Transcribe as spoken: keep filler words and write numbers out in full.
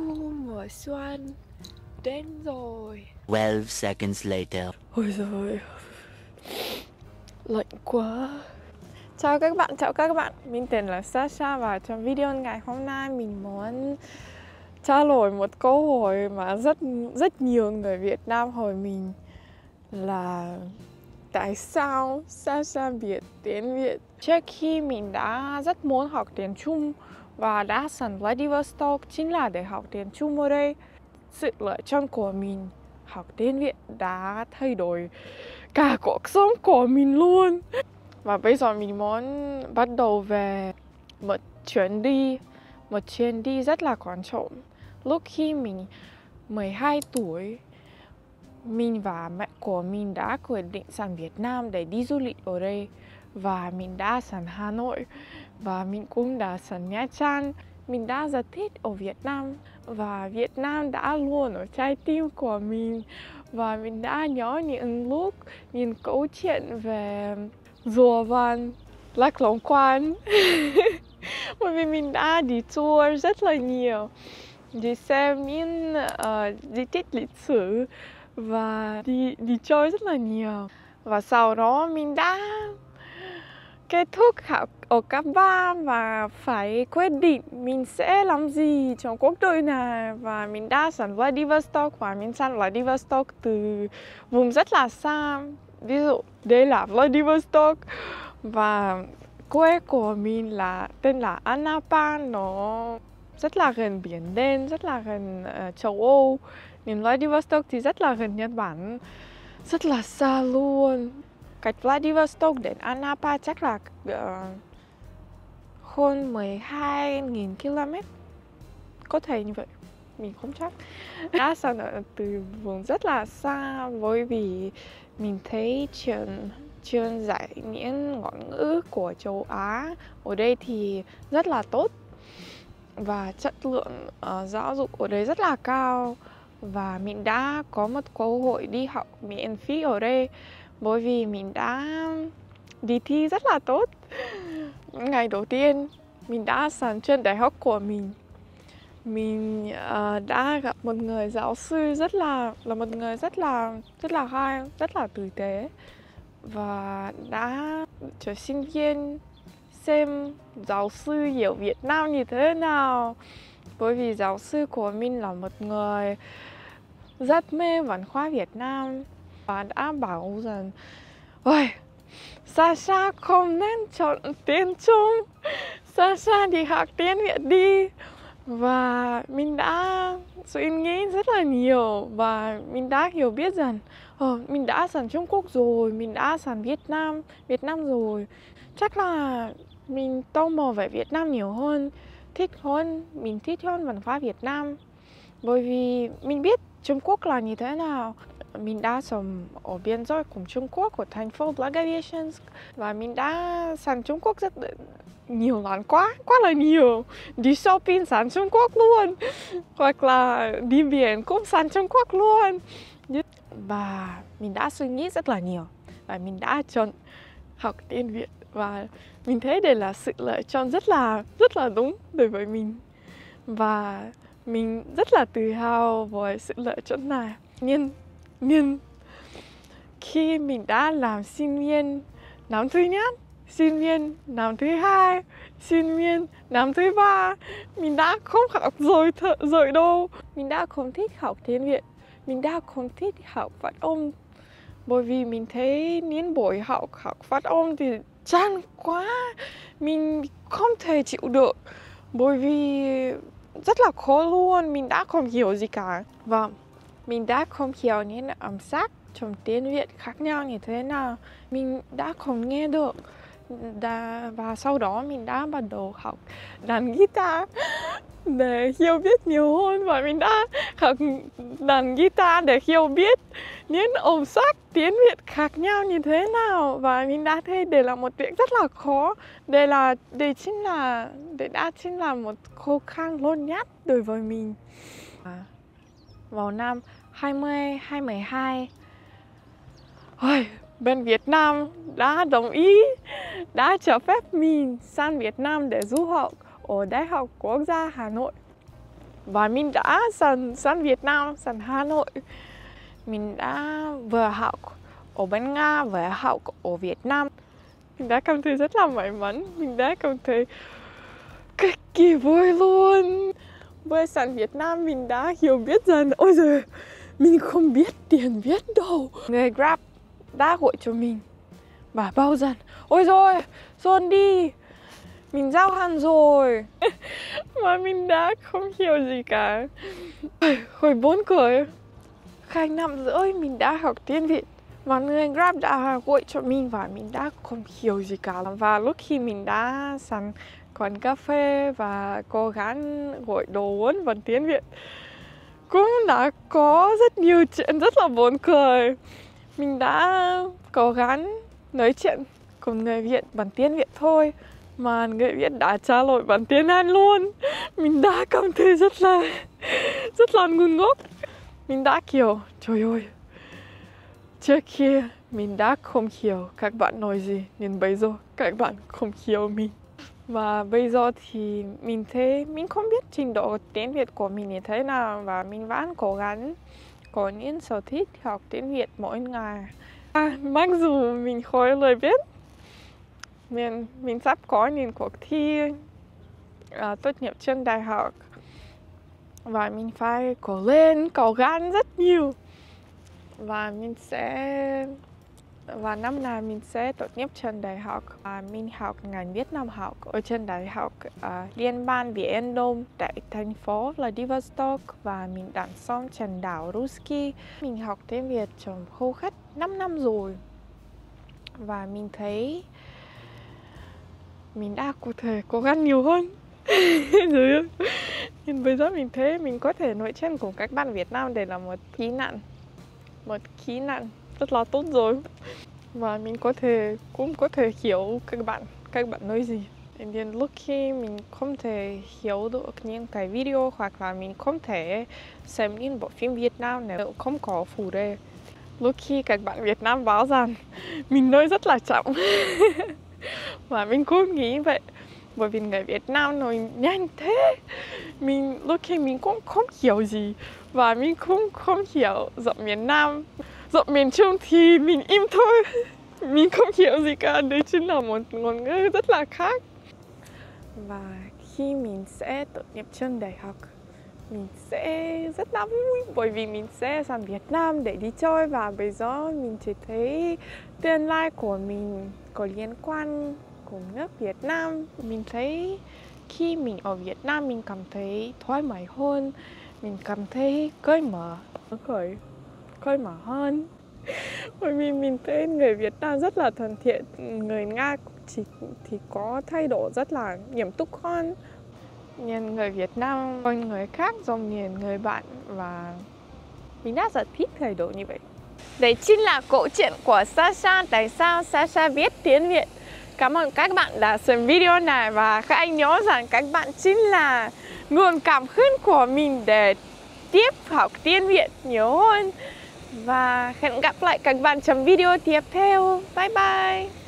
mùa xuân đến rồi. twelve seconds later. Ôi giời, lạnh quá. Chào các bạn, chào các bạn. Mình tên là Sasha và trong video ngày hôm nay mình muốn trả lời một câu hỏi mà rất rất nhiều người Việt Nam hỏi mình là tại sao Sasha biết tiếng Việt? Trước khi mình đã rất muốn học tiếng Trung và đã sang Vladivostok chính là để học tiếng Trung ở đây. Sự lựa chọn của mình học tiếng Việt đã thay đổi cả cuộc sống của mình luôn. Và bây giờ mình muốn bắt đầu về một chuyến đi, một chuyến đi rất là quan trọng. Lúc khi mình mười hai tuổi, mình và mẹ của mình đã quyết định sang Việt Nam để đi du lịch ở đây. Và mình đã sang Hà Nội và mình cũng đã sang Nha Trang. Mình đã rất thích ở Việt Nam và Việt Nam đã luôn ở trái tim của mình. Và mình đã nhớ những lúc, những câu chuyện về rùa vàng, Lạc Long Quân. Bởi vì mình đã đi tour rất là nhiều, đi xem những uh, di tích lịch sử và đi, đi chơi rất là nhiều. Và sau đó mình đã kết thúc học ở cấp ba và phải quyết định mình sẽ làm gì trong cuộc đời này. Và mình đã sang Vladivostok và mình sang Vladivostok từ vùng rất là xa. Ví dụ đây là Vladivostok và quê của mình là tên là Anapa, nó rất là gần biển đen, rất là gần uh, châu Âu. Nên Vladivostok thì rất là gần Nhật Bản, rất là xa luôn. Cách Vladivostok đến Anapa chắc là uh, hơn mười hai nghìn ki lô mét. Có thể như vậy, mình không chắc. Đã sang ở từ vùng rất là xa, bởi vì mình thấy trường, trường dạy những ngôn ngữ của châu Á ở đây thì rất là tốt. Và chất lượng uh, giáo dục ở đây rất là cao. Và mình đã có một cơ hội đi học miễn phí ở đây, bởi vì mình đã đi thi rất là tốt. Ngày đầu tiên mình đã sang trường đại học của mình, mình uh, đã gặp một người giáo sư rất là là một người rất là rất là hay, rất là tử tế, và đã cho sinh viên xem giáo sư hiểu Việt Nam như thế nào. Bởi vì giáo sư của mình là một người rất mê văn hóa Việt Nam và đã bảo rằng ôi, Sasha không nên chọn tiếng Trung, Sasha đi học tiếng Việt đi. Và mình đã suy nghĩ rất là nhiều và mình đã hiểu biết rằng oh, mình đã sang Trung Quốc rồi, mình đã sang Việt Nam, Việt Nam rồi. Chắc là mình tò mò về Việt Nam nhiều hơn, thích hơn, mình thích hơn văn hóa Việt Nam. Bởi vì mình biết Trung Quốc là như thế nào. Mình đã sống ở biên giới của Trung Quốc, của thành phố Blagoveshchensk. Và mình đã sang Trung Quốc rất nhiều lần, quá, quá là nhiều. Đi shopping sang Trung Quốc luôn. Hoặc là đi biển cũng sang Trung Quốc luôn. Và mình đã suy nghĩ rất là nhiều. Và mình đã chọn học tiếng Việt. Và mình thấy đây là sự lựa chọn rất là, rất là đúng đối với mình. Và mình rất là tự hào với sự lựa chọn này. Nhưng, nhưng khi mình đã làm sinh viên năm thứ nhất, sinh viên năm thứ hai, sinh viên năm thứ ba, mình đã không học rồi, rồi đâu. Mình đã không thích học tiếng Việt, mình đã không thích học phát âm. Bởi vì mình thấy những buổi học học phát âm thì chán quá, mình không thể chịu được. Bởi vì rất là khó luôn, mình đã không hiểu gì cả. Và mình đã không hiểu những âm sắc trong tiếng Việt khác nhau như thế nào. Mình đã không nghe được. Đã, và sau đó mình đã bắt đầu học đàn guitar để hiểu biết nhiều hơn. Và mình đã học đàn guitar để hiểu biết những âm sắc tiếng Việt khác nhau như thế nào. Và mình đã thấy đây là một việc rất là khó. Đây là, đây chính là, đây đã chính là một khó khăn lớn nhất đối với mình. À, vào năm hai nghìn không trăm mười hai, ôi, bên Việt Nam đã đồng ý, đã cho phép mình sang Việt Nam để du học ở Đại học Quốc gia Hà Nội. Và mình đã sang, sang Việt Nam, sang Hà Nội. Mình đã vừa học ở bên Nga, vừa học ở Việt Nam. Mình đã cảm thấy rất là may mắn. Mình đã cảm thấy cực kỳ vui luôn. Vừa sang Việt Nam mình đã hiểu biết rằng ôi giời, mình không biết tiếng Việt đâu. Người Grab đã gọi cho mình và bảo rằng ôi rồi, dồn đi, mình giao hàng rồi. Mà mình đã không hiểu gì cả. Hồi bốn cười. Khai năm rưỡi mình đã học tiếng Việt. Và người Grab đã gọi cho mình và mình đã không hiểu gì cả. Và lúc khi mình đã sang quán cà phê và cố gắng gọi đồ uống bằng tiếng Việt, cũng đã có rất nhiều chuyện rất là buồn cười. Mình đã cố gắng nói chuyện cùng người Việt bằng tiếng Việt thôi, mà người Việt đã trả lời bằng tiếng Anh luôn. Mình đã cảm thấy rất là rất là ngu ngốc. Mình đã kiểu trời ơi, trước kia mình đã không hiểu các bạn nói gì, nhưng bây giờ các bạn không hiểu mình. Và bây giờ thì mình thấy mình không biết trình độ tiếng Việt của mình như thế nào, và mình vẫn cố gắng có những sở thích học tiếng Việt mỗi ngày. À, mặc dù mình khỏi lời viết, mình, mình sắp có những cuộc thi uh, tốt nghiệp trường đại học và mình phải cố lên, cố gắng rất nhiều. Và mình sẽ và năm nay mình sẽ tốt nghiệp trường đại học. À, mình học ngành Việt Nam học ở trường đại học à, Liên bang Việt Nam tại thành phố Vladivostok, và mình đã xong trường đảo Ruski. Mình học tiếng Việt trong hầu hết năm năm rồi, và mình thấy mình đã có thể cố gắng nhiều hơn. Nhưng bây giờ mình thấy mình có thể nói chuyện cùng các bạn Việt Nam, để là một kỹ năng, một kỹ năng rất là tốt rồi. Và mình có thể cũng có thể hiểu các bạn các bạn nói gì. Nên lúc khi mình không thể hiểu được những cái video, hoặc là mình không thể xem những bộ phim Việt Nam nếu không có phụ đề, lúc khi các bạn Việt Nam báo rằng mình nói rất là chậm. Và mình cũng nghĩ vậy, bởi vì người Việt Nam nói nhanh thế. Mình lúc khi mình cũng không hiểu gì, và mình cũng không hiểu giọng miền Nam. Giọng miền Trung thì mình im thôi. Mình không hiểu gì cả, đấy chính là một ngôn ngữ rất là khác. Và khi mình sẽ tốt nghiệp trường đại học, mình sẽ rất là vui, bởi vì mình sẽ sang Việt Nam để đi chơi. Và bây giờ mình chỉ thấy tương lai của mình có liên quan cùng nước Việt Nam. Mình thấy khi mình ở Việt Nam mình cảm thấy thoải mái hơn, mình cảm thấy cởi mở, cởi cởi mở hơn. Bởi vì mình thấy người Việt Nam rất là thân thiện, người Nga chỉ thì có thái độ rất là nghiêm túc hơn. Nhưng người Việt Nam con người khác giống như người bạn, và mình đã rất thích thái độ như vậy. Đấy chính là câu chuyện của Sasha, tại sao Sasha biết tiếng Việt. Cảm ơn các bạn đã xem video này, và các anh nhớ rằng các bạn chính là nguồn cảm hứng của mình để tiếp học tiếng Việt nhiều hơn. Và hẹn gặp lại các bạn trong video tiếp theo. Bye bye!